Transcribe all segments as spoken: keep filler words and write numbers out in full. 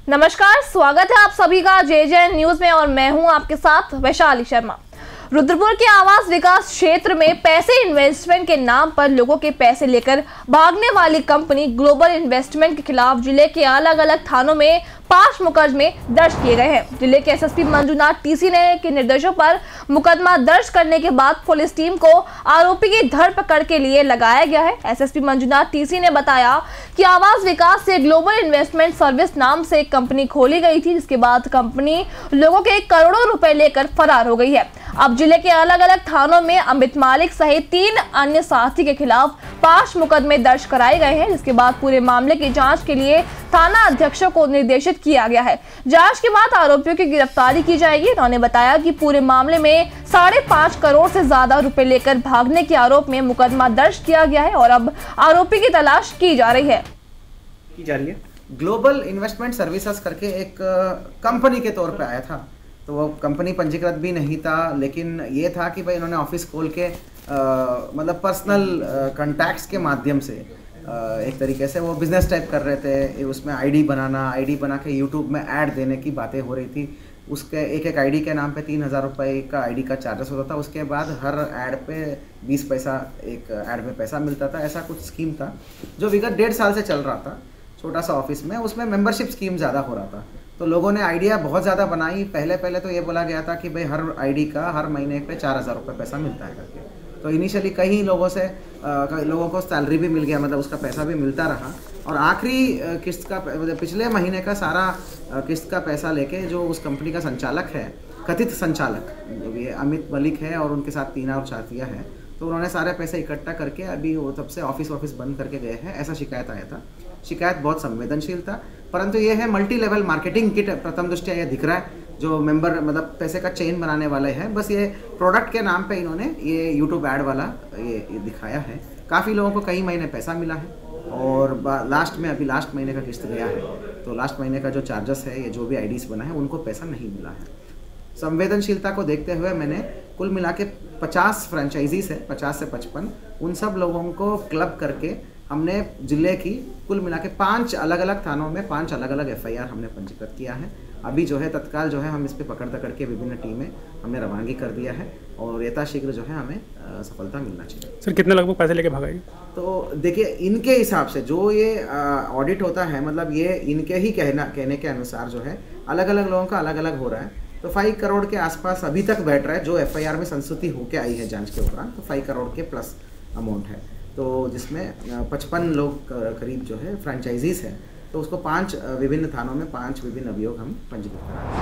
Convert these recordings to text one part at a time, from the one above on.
नमस्कार, स्वागत है आप सभी का जे जे एन न्यूज में और मैं हूं आपके साथ वैशाली शर्मा। रुद्रपुर के आवास विकास क्षेत्र में पैसे इन्वेस्टमेंट के नाम पर लोगों के पैसे लेकर भागने वाली कंपनी ग्लोबल इन्वेस्टमेंट के खिलाफ जिले के अलग अलग थानों में पांच मुकदमे दर्ज किए गए हैं। जिले के S S P Manjunath TC ने के निर्देशों पर मुकदमा दर्ज करने के बाद पुलिस टीम को आरोपी की धरपकड़ के लिए लगाया गया है। S S P Manjunath TC ने बताया कि आवास विकास से ग्लोबल इन्वेस्टमेंट सर्विस नाम से एक कंपनी खोली गई थी, जिसके बाद कंपनी लोगों के करोड़ों रुपए लेकर फरार हो गई है। अब जिले के अलग अलग थानों में अमित मालिक सहित तीन अन्य साथी के खिलाफ पांच मुकदमे दर्ज कराए गए हैं, जिसके बाद पूरे मामले की जांच के लिए थाना अध्यक्षों को निर्देशित किया गया है। जांच के बाद आरोपियों की गिरफ्तारी की जाएगी। उन्होंने बताया कि पूरे मामले में साढ़े पांच करोड़ से ज्यादा रुपए लेकर भागने के आरोप में मुकदमा दर्ज किया गया है और अब आरोपी की तलाश की जा रही है की जा रही है ग्लोबल इन्वेस्टमेंट सर्विसेज करके एक कंपनी के तौर पे आया था, तो वो कंपनी पंजीकृत भी नहीं था, लेकिन ये था कि भाई इन्होंने ऑफिस खोल के आ, मतलब पर्सनल कॉन्टैक्ट्स के माध्यम से आ, एक तरीके से वो बिजनेस टाइप कर रहे थे। उसमें आईडी बनाना, आईडी बना के यूट्यूब में ऐड देने की बातें हो रही थी। उसके एक एक आईडी के नाम पे तीन हज़ार रुपये का आईडी का चार्जेस होता था। उसके बाद हर ऐड पे बीस पैसा एक ऐड में पैसा मिलता था। ऐसा कुछ स्कीम था जो विगत डेढ़ साल से चल रहा था छोटा सा ऑफिस में। उसमें मेंबरशिप स्कीम ज़्यादा हो रहा था, तो लोगों ने आइडिया बहुत ज़्यादा बनाई। पहले पहले तो ये बोला गया था कि भाई हर आईडी का हर महीने पे चार हज़ार रुपये पैसा मिलता है करके। तो इनिशियली कई लोगों से कई लोगों को सैलरी भी मिल गया, मतलब उसका पैसा भी मिलता रहा। और आखिरी किस्त का मतलब पिछले महीने का सारा किस्त का पैसा लेके जो उस कंपनी का संचालक है, कथित संचालक ये अमित मलिक है और उनके साथ तीन और साथियाँ हैं, तो उन्होंने सारे पैसे इकट्ठा करके अभी वो तब से ऑफिस ऑफिस बंद करके गए हैं। ऐसा शिकायत आया था। शिकायत बहुत संवेदनशील था, परंतु ये है मल्टी लेवल मार्केटिंग किट प्रथम दृष्टया ये दिख रहा है जो मेंबर मतलब पैसे का चेन बनाने वाले हैं। बस ये प्रोडक्ट के नाम पे इन्होंने ये यूट्यूब ऐड वाला ये, ये दिखाया है। काफ़ी लोगों को कई महीने पैसा मिला है और लास्ट में अभी लास्ट महीने का किस्त गया है, तो लास्ट महीने का जो चार्जेस है, ये जो भी आईडीज बना है उनको पैसा नहीं मिला है। संवेदनशीलता को देखते हुए मैंने कुल मिला के पचास फ्रेंचाइजीज है, पचास से पचपन, उन सब लोगों को क्लब करके हमने जिले की कुल मिला के पाँच अलग अलग थानों में पांच अलग अलग एफ आई आर हमने पंजीकृत किया है। अभी जो है तत्काल जो है हम इस पे पकड़ दकड़ के विभिन्न टीमें हमने रवानगी कर दिया है और यथाशीघ्र जो है हमें आ, सफलता मिलना चाहिए। सर कितने लगभग पैसे लेके भागा? तो देखिए, इनके हिसाब से जो ये ऑडिट होता है, मतलब ये इनके ही कहना कहने के अनुसार जो है अलग अलग लोगों का अलग अलग हो रहा है। तो पाँच करोड़ के आसपास अभी तक बैठ रहा है जो एफ आई आर में संस्तुति होकर आई है जांच के उपरांत, तो पाँच करोड़ के प्लस अमाउंट है। तो जिसमें पचपन लोग करीब जो है फ्रेंचाइजीज है, तो उसको पांच विभिन्न थानों में पांच विभिन्न अभियोग हम पंजीकृत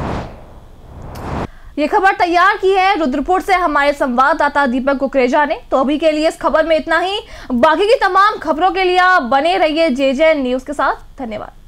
करा। ये खबर तैयार की है रुद्रपुर से हमारे संवाददाता दीपक कुकरेजा ने। तो अभी के लिए इस खबर में इतना ही। बाकी की तमाम खबरों के लिए आप बने रहिए जे जे एन न्यूज के साथ। धन्यवाद।